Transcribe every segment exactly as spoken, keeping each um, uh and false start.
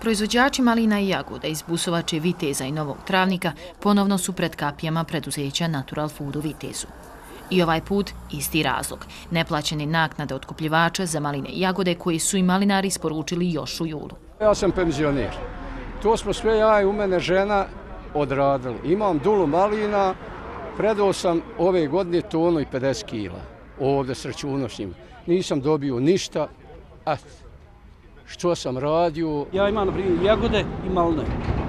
Proizvođači malina i jagoda iz Busovače, Viteza i Novog Travnika ponovno su pred kapijama preduzeća Natural Food u Vitezu. I ovaj put isti razlog, neplaćene naknade otkupljivača za maline i jagode koji su i malinari isporučili još u julu. Ja sam penzioner. To smo sve ja i u mene žena odradili. Imam dulu malina, predao sam ove godine tonu i pedeset kila. Ovdje s računošnjim. Nisam dobio ništa. A što sam radio? Ja imam, na primjer, jagode i maline.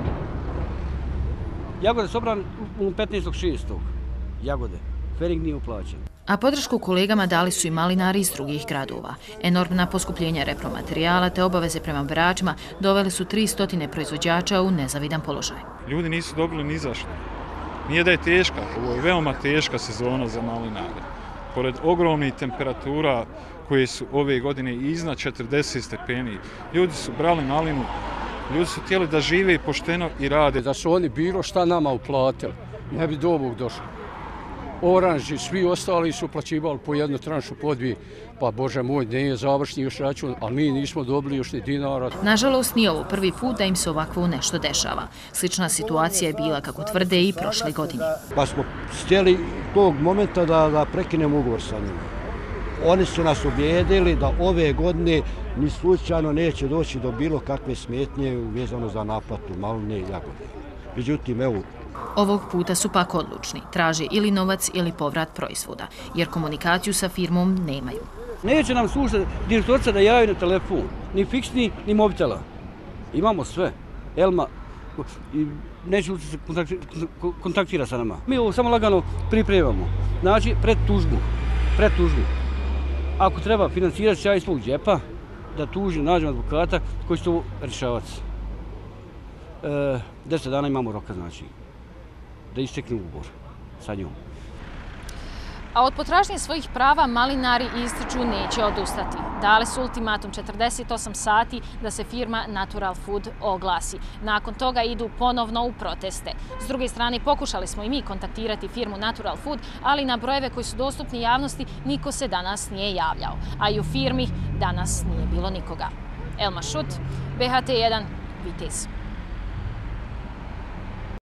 Jagode su obrane u petnaestog šestog Jagode. Fering nije uplaćen. A podršku kolegama dali su i malinari iz drugih gradova. Enormna poskupljenja repromaterijala te obaveze prema beračima doveli su tristo proizvođača u nezavidan položaj. Ljudi nisu dobili ni zašto. Nije da je teška, ovo je veoma teška sezona za malinare. Pored ogromnih temperatura koje su ove godine iznad četrdeset stepeni, ljudi su brali malinu, ljudi su htjeli da žive pošteno i rade. Da su oni bilo šta nama uplatili, ne bi do ovog došlo. Oranži, svi ostali su uplaćivali po jednu tranšu, po dvije. Pa Bože moj, nije završni još račun, ali mi nismo dobili još ni dinara. Nažalost, nije ovo prvi put da im se ovakvo nešto dešava. Slična situacija je bila, kako tvrde, i prošle godine. Pa smo htjeli tog momenta da, da prekinemo ugovor sa njima. Oni su nas ubijedili da ove godine ni slučajno neće doći do bilo kakve smetnje vezano za naplatu maline i jagode. Međutim, evo, ovog puta su pak odlučni. Traže ili novac ili povrat proizvoda, jer komunikaciju sa firmom nemaju. Neće nam slušati direktorica da javaju na telefon, ni fiksni, ni mobitela. Imamo sve. Elma, neće se kontaktira sa nama. Mi ovo samo lagano pripremamo. Znači, pred tužbu. Pred tužbu. Ako treba financirati će ja iz svog džepa, da tuži, nađemo advokata koji će to rješavati. E, deset dana imamo roka, znači, da istekne ugovor sa njom. A od potražnje svojih prava malinari ističu neće odustati. Dali su ultimatum četrdeset osam sati da se firma Natural Food oglasi. Nakon toga idu ponovno u proteste. S druge strane, pokušali smo i mi kontaktirati firmu Natural Food, ali na brojeve koji su dostupni javnosti niko se danas nije javljao. A i u firmi danas nije bilo nikoga. Elma Šut, B H T jedan, Vitez.